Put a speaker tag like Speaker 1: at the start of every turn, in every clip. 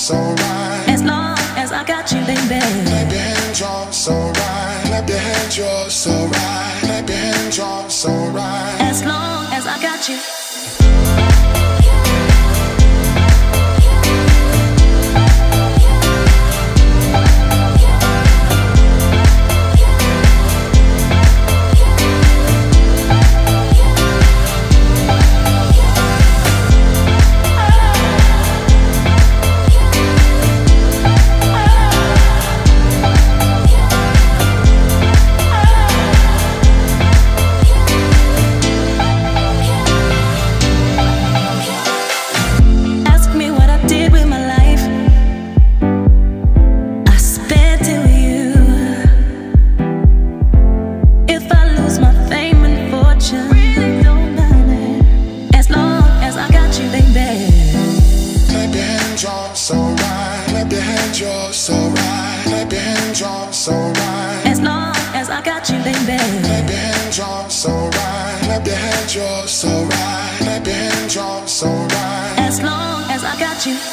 Speaker 1: so right.
Speaker 2: As long as I got you, baby.
Speaker 1: Clap your hands, you're so right. Clap your hands, you're so right. Clap your hands, you're so right.
Speaker 2: As long as I got you.
Speaker 1: So right, clap your hands, you're so right. Clap your hands, you're so right.
Speaker 2: As long as I got you, baby.
Speaker 1: Clap your hands, you're so right. Clap your hands, you're so right. Clap your hands, you're so right.
Speaker 2: As long as I got you.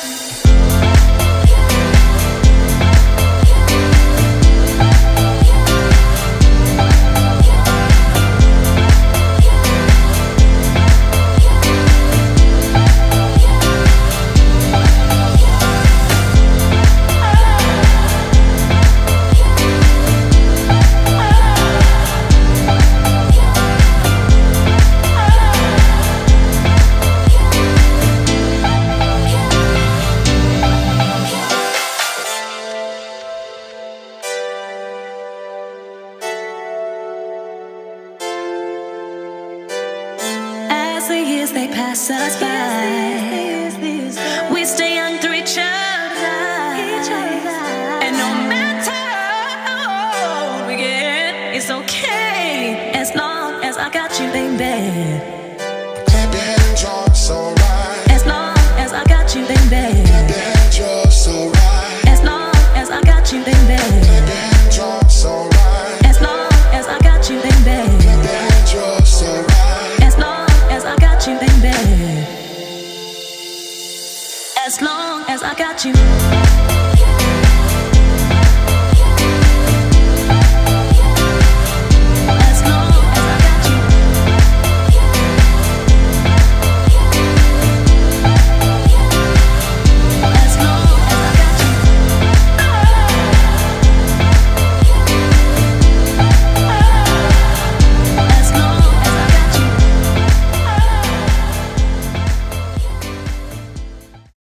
Speaker 2: The years they pass us by, we stay young through each other, and no matter how old we get, it's okay as long as I got you, baby.
Speaker 1: Clap your hands, you're so right.
Speaker 2: As long as I got you, baby.
Speaker 1: Clap your hands, you're so right.
Speaker 2: As long as I got you, baby.
Speaker 1: Clap your hands, you're so right.
Speaker 2: As long as I got you, baby.
Speaker 1: Clap your hands, you're so right.
Speaker 2: As long as I got you, baby. As long as I got you.